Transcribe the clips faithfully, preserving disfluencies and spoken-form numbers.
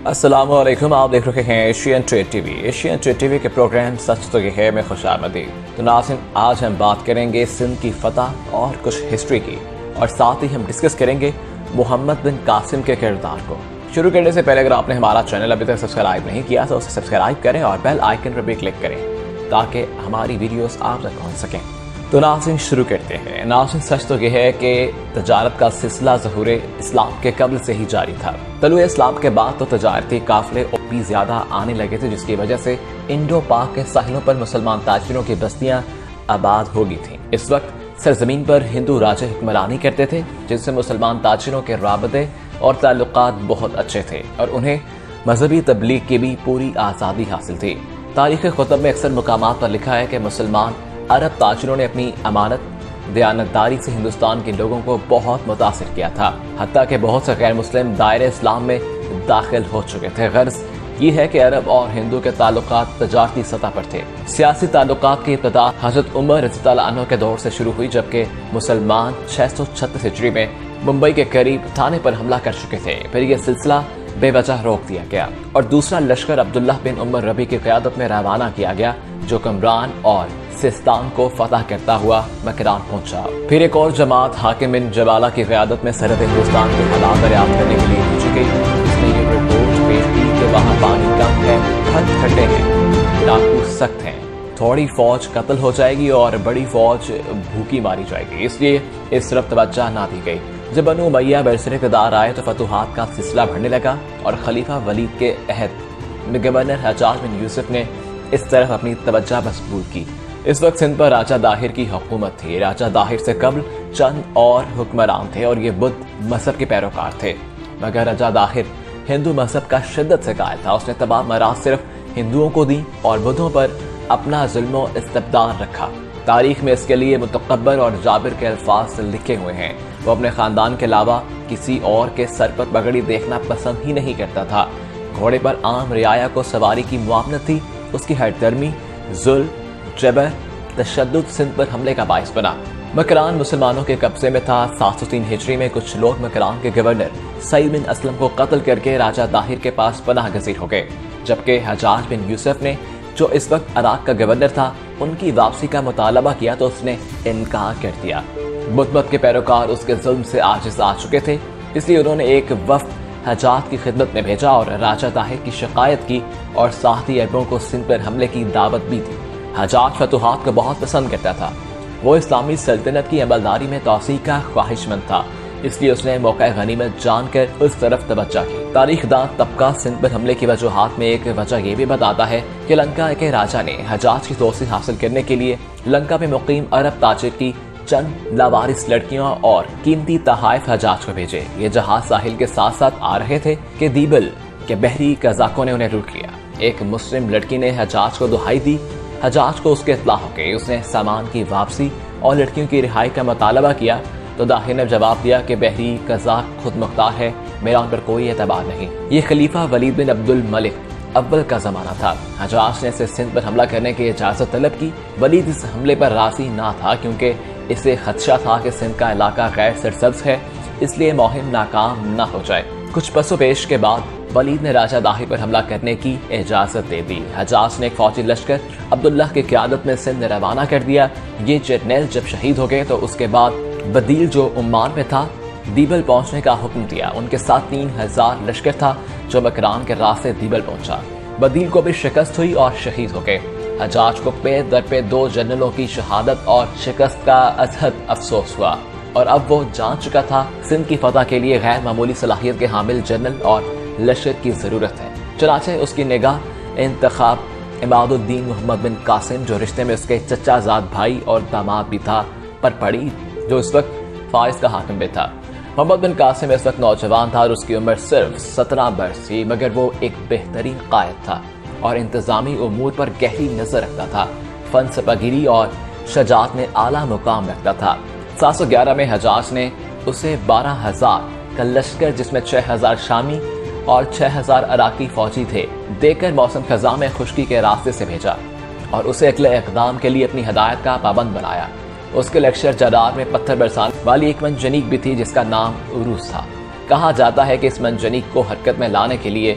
अस्सलाम वालेकुम, आप देख रहे हैं Asian trade TV. Asian trade TV के प्रोग्राम सच तो ये है में खुशामदीद। तो नाज़रीन, आज हम बात करेंगे सिंध की फतह और कुछ हिस्ट्री की, और साथ ही हम डिस्कस करेंगे मोहम्मद बिन कासिम के किरदार को। शुरू करने से पहले अगर आपने हमारा चैनल अभी तक सब्सक्राइब नहीं किया तो उसे सब्सक्राइब करें और बेल आइकन पर भी क्लिक करें ताकि हमारी वीडियोस आप तक पहुंच सकें। तो नाज़रीन, शुरू करते हैं। नाज़रीन, सच तो यह है कि तजारत का सिलसिला ज़हूरे इस्लाम के कब्ल से ही जारी था। तलुए इस्लाम के बाद तो तजारती काफिले और भी ज़्यादा आने लगे थे, जिसकी वजह से इंडो पाक के साहिलों पर मुसलमान ताजिरों की बस्तियाँ आबाद हो गई थीं। इस वक्त सरजमीन पर हिंदू राजे हुक्मरानी करते थे, जिनसे मुसलमान ताजिरों के राबते और ताल्लुकात बहुत अच्छे थे और उन्हें मजहबी तबलीग की भी पूरी आज़ादी हासिल थी। तारीख़ खुतब में अक्सर मुकामात पर लिखा है कि मुसलमान अरब ताजिरों ने अपनी अमानत दयानतदारी से हिंदुस्तान के लोगों को बहुत मुतासिर किया था, हत्ता कि बहुत से गैर मुस्लिम दायरे इस्लाम में दाखिल हो चुके थे। गर्ज ये है कि अरब और हिंदू के ताल्लुकात तजारती सतह पर थे। सियासी ताल्लुकात की इब्तिदा हजरत उमर रज़ियल्लाहु अन्हु के दौर से शुरू हुई, जबकि मुसलमान छह सौ छत्तीस हिजरी में मुंबई के करीब थाने पर हमला कर चुके थे। फिर यह सिलसिला बेवजह रोक दिया गया और दूसरा लश्कर अब्दुल्लाह बिन उमर रबी की क़यादत में रवाना किया गया, जो कमरान और सिस्तान को फतह करता हुआ मकरान पहुंचा। फिर एक और जमात हाकिम बिन जबाला की क़यादत में सरहद हिंदुस्तान के हालात दरियाफ्त करने के लिए भेजी गई। इसने ये रिपोर्ट पेश की कि वहाँ पानी कम है, खत खड्डे हैं, डाकू सख्त हैं, थोड़ी फौज कत्ल हो जाएगी और बड़ी फौज भूखी मारी जाएगी, इसलिए इस तरफ तवज्जो ना दी गई। जब बनु उमय्या बरसर इक़्तिदार आए तो फतूहात का सिलसिला बढ़ने लगा और खलीफा वलीद के अहद में गवर्नर हज्जाज बिन यूसुफ ने इस तरफ अपनी तवज्जो मसबूल की। इस वक्त सिंध पर राजा दाहिर की हुकूमत थी। राजा दाहिर से कबल चंद और हुक्मरान थे और ये बुद्ध मजहब के पैरोकार थे, मगर राजा दाहिर हिंदू मजहब का शिद्दत से कायल था। उसने तमाम मराज सिर्फ हिंदुओं को दी और बुद्धों पर अपना जुल्म इस्तबदार रखा। तारीख में इसके लिए मुतकब्बर और जाबिर के अल्फाज लिखे हुए हैं। वो अपने खानदान के अलावा किसी और के सर पर पगड़ी देखना पसंद ही नहीं करता था। घोड़े पर आम रियाया को सवारी की मुआवनत थी। उसकी हरदर्मी, जुल्म, जबर, तशद्दुद सिंध पर हमले का बाइस बना। मकरान मुसलमानों के कब्जे में था। सात सौ तीन हिजरी में कुछ लोग मकरान के गवर्नर सईद बिन असलम को कत्ल करके राजा दाहिर के पास पनाह गजीर हो गए, जबकि हज्जाज बिन यूसुफ ने, जो इस वक्त इराक का गवर्नर था, उनकी वापसी का मुतालबा किया तो उसने इनकार कर दिया। बुत के पैरोकार उसके जुल्म से आजिज आ चुके थे, इसलिए उन्होंने एक वफ्द हज्जाज की खिदमत में भेजा और राजा दाहिर की शिकायत की और साथ ही अरबों को सिंध पर हमले की दावत भी दी। हज्जाज फतूहात को बहुत पसंद करता था। वो इस्लामी सल्तनत की अमलदारी में तोसी का ख्वाहिशमंद था, इसलिए उसने मौका गनीमत जानकर उस तरफ तवज्जो की। तारीखदान तबका सिंध पर हमले की वजूहात में एक वजह ये भी बताता है कि लंका के राजा ने हज्जाज की दोस्ती हासिल करने के लिए लंका में मुकीम अरब ताजिर की चंद लावारिस लड़कियों और कीमती तहाइफ हज्जाज को भेजे। ये जहाज साहिल के साथ साथ आ रहे थे कि दीबल के बहरी कजाकों ने उन्हें रोक लिया। एक मुस्लिम लड़की ने हज्जाज को दुहाई दी। हज्जाज को उसके इत्तला हो गई। उसने सामान की वापसी और लड़कियों की रिहाई का मुतालबा किया तो दाहिर ने जवाब दिया कि बहरी कजाक खुद मुख्तार है, मेरा उन पर कोई एतबार नहीं। ये खलीफा वलीद बिन अब्दुल मलिक अव्वल का जमाना था। हज्जाज ने इसे सिंध पर हमला करने की इजाजत तलब की। वलीद इस हमले पर राजी ना था, क्योंकि इसे खदशा था कि सिंध का इलाका गैर सरसब्ज है, इसलिए मुहिम नाकाम न हो जाए। कुछ पसो पेश के बाद वलीद ने राजा दाहिर पर हमला करने की इजाजत दे दी। हज्जाज ने एक फौजी लश्कर अब्दुल्लाह की क़यादत में सिंध रवाना कर दिया। ये जर्नैल जब शहीद हो गए तो उसके बाद बदील, जो उम्मान में था, दीबल पहुंचने का हुक्म दिया। उनके साथ तीन हजार लश्कर था, जो मकरान के रास्ते दीबल पहुंचा। बदील को भी शिकस्त हुई और शहीद हो गए। हज्जाज को पे दर पे दो जनरलों की शहादत और शिकस्त का अजहद अफसोस हुआ और अब वो जान चुका था सिंध की फतह के लिए गैर मामूली सलाहियत के हामिल जनरल और लश्कर की जरूरत है। चनाचे उसकी निगाह इंतखाब इमादुद्दीन मोहम्मद बिन कासिम, जो रिश्ते में उसके चचा जाद भाई और दामाद भी था, पर पड़ी, जो इस वक्त फाइज का हाकिम भी था। मोहम्मद बिन कासिम इस वक्त नौजवान था और उसकी उम्र सिर्फ सत्रह बरस थी, मगर वो एक बेहतरीन कायद था और इंतजामी उमूर पर गहरी नजर रखता था। फन सपागिरी और शजात में आला मुकाम रखता था। सात सौ ग्यारह में हज्जाज ने उसे बारह हजार का लश्कर, जिसमें छह हजार शामी और छह हजार अराकी फौजी थे, देकर मौसम खजा में खुश्की के रास्ते से भेजा और उसे अगले इकदाम के लिए अपनी हदायत का पाबंद बनाया। उसके लश्कर जरार में पत्थर बरसाने वाली एक मंजनीक भी थी, जिसका नाम उरूस था। कहा जाता है कि इस मंजनीक को हरकत में लाने के लिए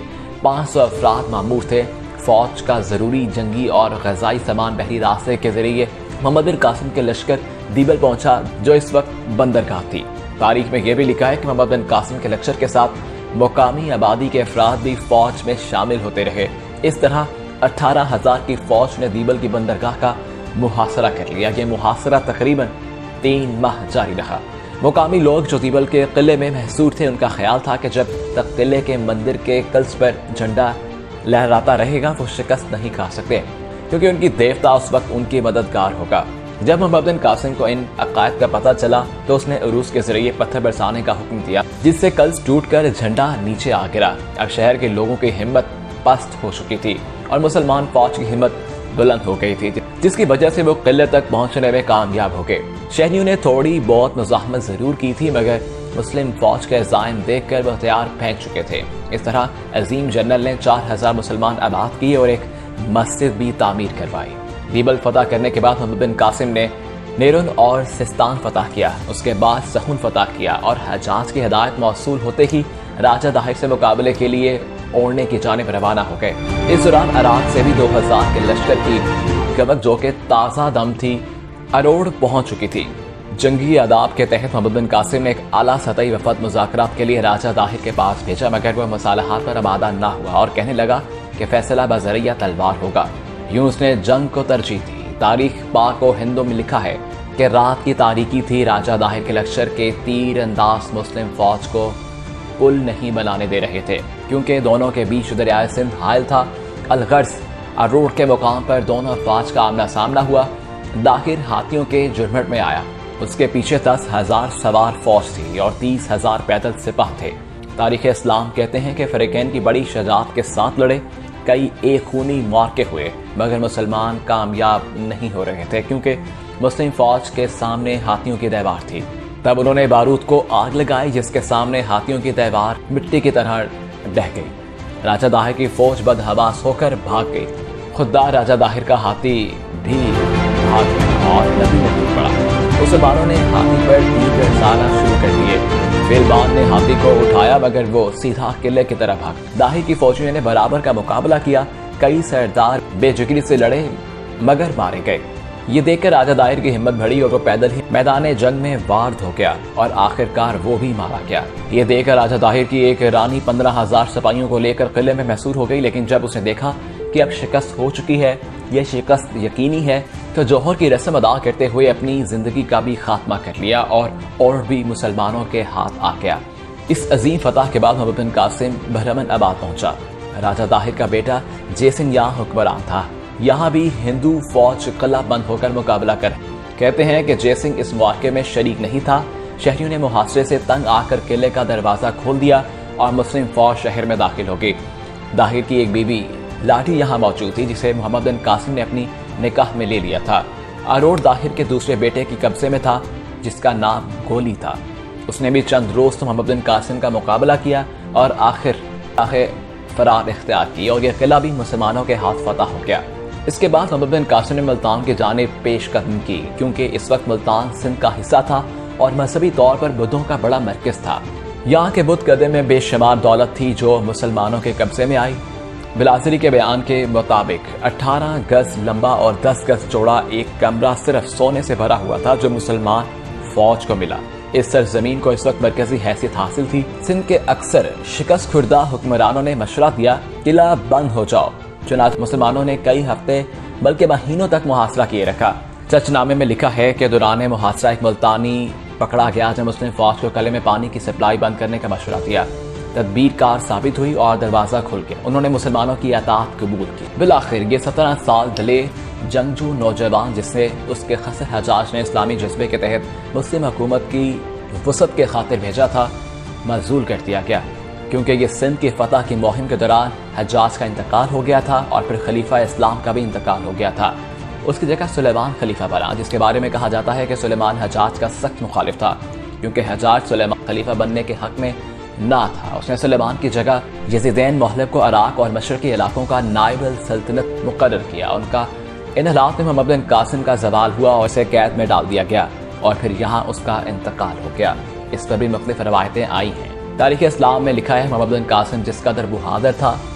पाँच सौ अफराद मामूर थे। फौज का जरूरी जंगी और ग़ज़ाई सामान बहरी रास्ते के जरिए मोहम्मद बिन कासिम के लश्कर दीबल पहुंचा, जो इस वक्त बंदरगाह थी। तारीख में यह भी लिखा है कि मोहम्मद बिन कासिम के लश्कर के साथ मुकामी आबादी के अफराद भी फौज में शामिल होते रहे। इस तरह अठारह हजार की फौज ने दीबल की बंदरगाह का मुहासरा कर लिया। यह मुहासरा तकरीबन तीन माह जारी रहा। मुकामी लोग जो दीबल के किले में महसूर थे, उनका ख्याल था कि जब तक किले के मंदिर के कल्स पर झंडा लहराता रहेगा वो शिकस्त नहीं खा सकते, क्योंकि उनकी देवता उस वक्त उनकी मददगार होगा। जब मोहम्मद बिन कासिम को इन अकायद का पता चला तो उसने उरूस के जरिए पत्थर बरसाने का हुक्म दिया, जिससे कल्स टूटकर झंडा नीचे आ गिरा। अब शहर के लोगों की हिम्मत पस्त हो चुकी थी और मुसलमान फौज की हिम्मत बुलंद हो गई थी, जिसकी वजह से वो किले तक पहुंचने में कामयाब हो गए। शहरियों ने थोड़ी बहुत मुज़ाहमत जरूर की थी, मगर मुस्लिम फौज के ज़ाइम देखकर वो हथियार फेंक चुके थे। इस तरह अजीम जनरल ने चार हजार मुसलमान आबाद किए और एक मस्जिद भी तामीर करवाई। दीबल फतह करने के बाद मोहम्मद बिन कासिम ने नेरुन और सिस्तान फतह किया। उसके बाद सहून फतह किया और हजाज की हिदायत मौसूल होते ही राजा दाहिर से मुकाबले के लिए ओढ़ने की जानिब रवाना हो गए। इस दौरान इराक से भी दो हजार के लश्कर की गवक, जो के ताज़ा दम थी, अरोड़ पहुंच चुकी थी। जंगी आदाब के तहत मोहम्मद बिन कासिम ने एक आला सतही वफद मुज़ाकरात के लिए राजा दाहिर के पास भेजा, मगर वह मसालहात पर आमादा ना हुआ और कहने लगा कि फैसला बज़रिया तलवार होगा। यूं उसने जंग को तरजीह दी। तारीख पाक व हिंदू में लिखा है कि रात की तारीकी थी। राजा दाहिर के लश्कर के तीर अंदाज मुस्लिम फौज को पुल नहीं बनाने दे रहे थे, क्योंकि दोनों के बीच दरियाए सिंध हायल था। अलगर्ज अरोड़ के मुकाम पर दोनों फौज का आमना सामना हुआ। दाहिर हाथियों के जुर्मट में आया। उसके पीछे दस हजार सवार फौज थी और तीस हजार पैदल सिपाह थे। तारीख इस्लाम कहते हैं कि फरीकैन की बड़ी शजाअत के साथ लड़े। कई एक खूनी मार्के हुए, मगर मुसलमान कामयाब नहीं हो रहे थे, क्योंकि मुस्लिम फौज के सामने हाथियों की दीवार थी। तब उन्होंने बारूद को आग लगाई, जिसके सामने हाथियों की दीवार मिट्टी की तरह ढह गई। राजा दाहिर की फौज बदहवास होकर भाग गई। खुददार राजा दाहिर का हाथी भी भाग गया और नदी में डूब पड़ा। मुसलमानों ने हाथी पर तीर बरसाना शुरू कर दिए। बेलबान ने हाथी को उठाया, मगर वो सीधा किले की तरफ भाग। दाहिर की फौजियों ने बराबर का मुकाबला किया। कई सरदार बेजिगरी से लड़े, मगर मारे गए। ये देखकर राजा दाहिर की हिम्मत बढ़ी और वो पैदल ही मैदान जंग में वार्द हो गया और आखिरकार वो भी मारा गया। ये देखकर राजा दाहिर की एक रानी पंद्रह हजार सिपाहियों को लेकर किले में मैसूर हो गई, लेकिन जब उसने देखा कि अब शिकस्त हो चुकी है, यह शिकस्त यकीनी है, तो जौहर की रस्म अदा करते हुए अपनी जिंदगी का भी खात्मा कर लिया और और भी मुसलमानों के हाथ आ गया। इस अजीम फतह के बाद मोहम्मद बिन कासिम बहरमन आबाद पहुंचा। राजा दाहिर का बेटा जयसिंह यहाँ हुक्मरान था। यहाँ भी हिंदू फौज किला बंद होकर मुकाबला कर। कहते हैं कि जयसिंह इस वाक़े में शरीक नहीं था। शहरियों ने मुहासरे से तंग आकर किले का दरवाजा खोल दिया और मुस्लिम फौज शहर में दाखिल हो गई। दाहिर की एक बीबी लाठी यहाँ मौजूद थी, जिसे मोहम्मद बिन कासिम ने अपनी निकाह में ले लिया था। अरोड़ दाहिर के दूसरे बेटे की कब्जे में था, जिसका नाम गोली था। उसने भी चंद रोज तो मोहम्मद बिन कासिम का मुकाबला किया और आखिर आखिर फरार इख्तियार की और यह किला भी मुसलमानों के हाथ फतह हो गया। इसके बाद मोहम्मद बिन कासिम ने मुल्तान की जानिब पेश कदम की, क्योंकि इस वक्त मुल्तान सिंध का हिस्सा था और मजहबी तौर पर बुद्धों का बड़ा मरकज था। यहाँ के बुद्ध गदे में बेशुमार दौलत थी जो मुसलमानों के कब्जे में आई। बिलाजरी के बयान के मुताबिक अठारह गज लंबा और दस गज चौड़ा एक कमरा सिर्फ सोने से भरा हुआ था, जो मुसलमान फौज को मिला। इस सरजमीन को इस वक्त मरकजी हैसियत हासिल थी। सिंध के अक्सर शिकस्त खुर्दा हुक्मरानों ने मशवरा दिया, किला बंद हो जाओ। चुनांचे मुसलमानों ने कई हफ्ते बल्कि महीनों तक मुहासरा किए रखा। चचनामे में लिखा है कि दौरान मुहासरा एक मुल्तानी पकड़ा गया, जब मुस्लिम फौज को किले में पानी की सप्लाई बंद करने का मशवरा दिया। तदबीर कार साबित हुई और दरवाजा खुल गया। उन्होंने मुसलमानों की अतात कबूल की। बिलाखिर ये सत्रह साल दले जंगजू नौजवान, जिससे उसके खसर हजाज ने इस्लामी जज्बे के तहत मुस्लिम हुकूमत की वसत के खातिर भेजा था, मजूल कर दिया गया, क्योंकि ये सिंध की फतह की मुहिम के दौरान हजाज का इंतकाल हो गया था और फिर खलीफा इस्लाम का भी इंतकाल हो गया था। उसकी जगह सुलेमान खलीफा बना, जिसके बारे में कहा जाता है कि सुलेमान हजाज का सख्त मुखालिफ था, क्योंकि हजाज सुलेमान खलीफा बनने के हक में ना था। उसने सुलेमान की जगह यजीदैन मोहल्लब को इराक और मशरकी इलाकों का नायब सल्तनत मुकर्रर किया। उनका इन हालात में मोहम्मद बिन कासिम का जवाल हुआ और उसे कैद में डाल दिया गया और फिर यहाँ उसका इंतकाल हो गया। इस पर भी मुख्तलिफ रवायतें आई हैं। तारीख इस्लाम में लिखा है मोहम्मद बिन कासिम जिस कदर बहादुर था,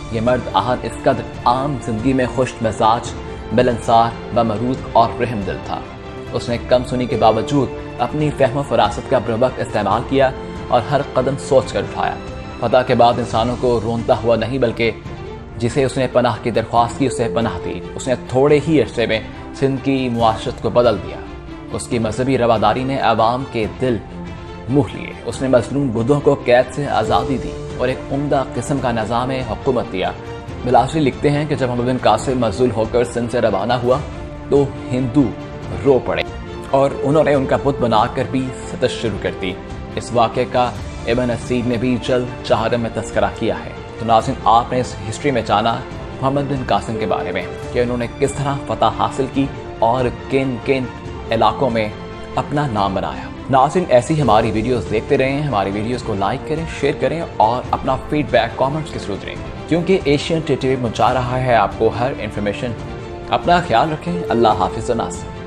یہ مرد آہن اس قدر عام زندگی میں خوش مزاج، ملنسار، بمرود اور رحم دل تھا۔ اس نے کم سنی کے باوجود اپنی فہم و فراست کا بروقت استعمال کیا اور ہر قدم سوچ کر اٹھایا۔ فتح کے بعد انسانوں کو رونتا ہوا نہیں بلکہ جسے اس نے پناہ کی درخواست کی اسے پناہ دی۔ اس نے تھوڑے ہی عرصے میں سندھ کی معاشرت کو بدل دیا۔ اس کی مذہبی رواداری نے عوام کے دل موہ لیے۔ اس نے مظلوم بدھوں کو قید سے آزادی دی اور ایک عمدہ قسم کا نظام حکومت دیا۔ بلاشری لکھتے ہیں کہ جب محمد بن قاسم مظلوم ہو کر سندھ سے روانہ ہوا تو ہندو رو پڑے اور انہوں نے ان کا بت بنا کر بھی ستش شروع کر دی۔ اس واقعے کا ابن اسیر نے بھی جلد چہارم میں تذکرہ کیا ہے۔ تو ناظرین، آپ نے اس ہسٹری میں جانا محمد بن قاسم کے بارے میں کہ انہوں نے کس طرح فتح حاصل کی اور کن کن علاقوں میں اپنا نام بنایا۔ ناظرین، ایسی ہماری ویڈیوز دیکھتے رہیں، ہماری ویڈیوز کو لائک کریں، شیئر کریں اور اپنا فیڈ بیک کامنٹس کے ضرور دیں، کیونکہ ایشین ٹی وی پہنچا رہا ہے آپ کو ہر انفارمیشن۔ اپنا خیال رکھیں۔ اللہ حافظ و ناصر۔